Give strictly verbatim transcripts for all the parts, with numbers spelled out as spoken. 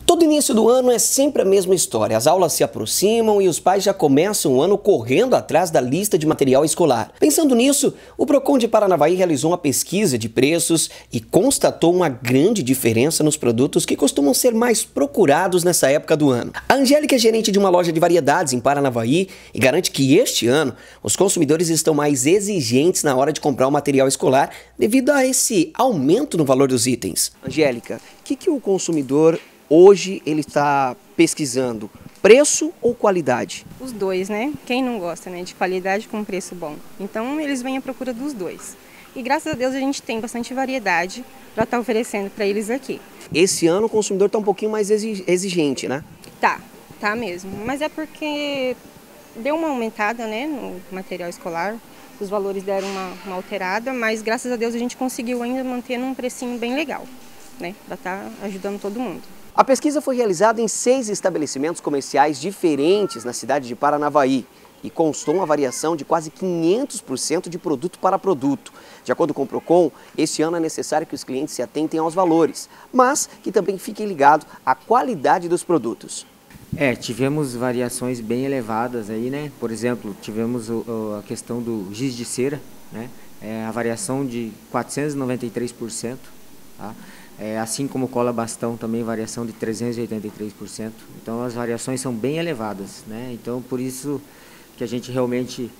Todo início do ano é sempre a mesma história. As aulas se aproximam e os pais já começam o ano correndo atrás da lista de material escolar. Pensando nisso, o Procon de Paranavaí realizou uma pesquisa de preços e constatou uma grande diferença nos produtos que costumam ser mais procurados nessa época do ano. A Angélica é gerente de uma loja de variedades em Paranavaí e garante que este ano os consumidores estão mais exigentes na hora de comprar o material escolar devido a esse aumento no valor dos itens. Angélica, o que, que o consumidor hoje ele está pesquisando? Preço ou qualidade? Os dois, né? Quem não gosta, né, de qualidade com preço bom? Então eles vêm à procura dos dois. E graças a Deus a gente tem bastante variedade para estar oferecendo para eles aqui. Esse ano o consumidor está um pouquinho mais exigente, né? Tá, tá mesmo. Mas é porque deu uma aumentada, né, no material escolar. Os valores deram uma, uma alterada, mas graças a Deus a gente conseguiu ainda manter num precinho bem legal, né? Para estar ajudando todo mundo. A pesquisa foi realizada em seis estabelecimentos comerciais diferentes na cidade de Paranavaí e constou uma variação de quase quinhentos por cento de produto para produto. De acordo com o Procon, este ano é necessário que os clientes se atentem aos valores, mas que também fiquem ligados à qualidade dos produtos. É, tivemos variações bem elevadas aí, né? Por exemplo, tivemos o, a questão do giz de cera, né? É, a variação de quatrocentos e noventa e três por cento, tá? É, assim como cola bastão, também variação de trezentos e oitenta e três por cento. Então as variações são bem elevadas, né? Então por isso que a gente realmente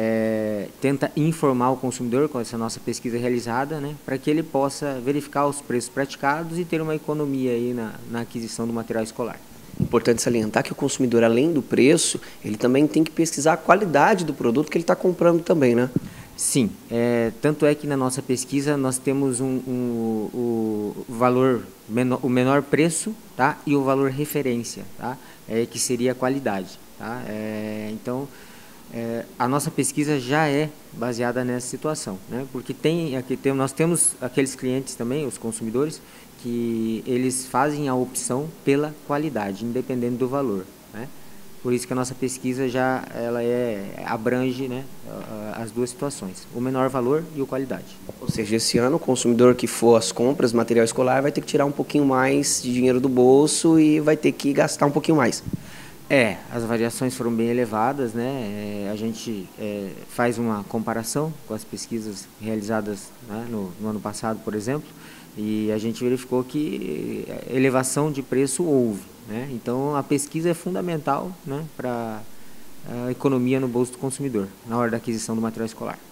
é, tenta informar o consumidor com essa nossa pesquisa realizada, né? Para que ele possa verificar os preços praticados e ter uma economia aí na, na aquisição do material escolar. Importante salientar que o consumidor, além do preço, ele também tem que pesquisar a qualidade do produto que ele está comprando também, né? Sim, é, tanto é que na nossa pesquisa nós temos um, um, o valor, menor, o menor preço, tá? E o valor referência, tá? É, que seria a qualidade. Tá? É, então, é, a nossa pesquisa já é baseada nessa situação, né? Porque tem, aqui tem, nós temos aqueles clientes também, os consumidores, que eles fazem a opção pela qualidade, independente do valor, né? Por isso que a nossa pesquisa já ela é, abrange, né, as duas situações, o menor valor e a qualidade. Ou seja, esse ano o consumidor que for às compras, material escolar, vai ter que tirar um pouquinho mais de dinheiro do bolso e vai ter que gastar um pouquinho mais. É, as variações foram bem elevadas, né? É, a gente é, faz uma comparação com as pesquisas realizadas, né, no, no ano passado, por exemplo, e a gente verificou que elevação de preço houve, né? Então a pesquisa é fundamental, né, para a economia no bolso do consumidor na hora da aquisição do material escolar.